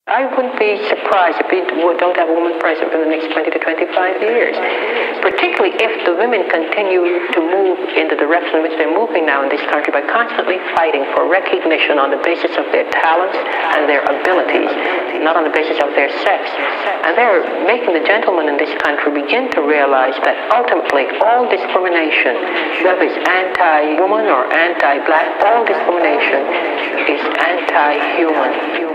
I wouldn't be surprised if we don't have a woman president for the next 20 to 25 years, particularly if the women continue to move in the direction in which they're moving now in this country by constantly fighting for recognition on the basis of their talents and their abilities, not on the basis of their sex. And they're making the gentlemen in this country begin to realize that ultimately all discrimination, whether it's anti-woman or anti-black, all discrimination is anti-human.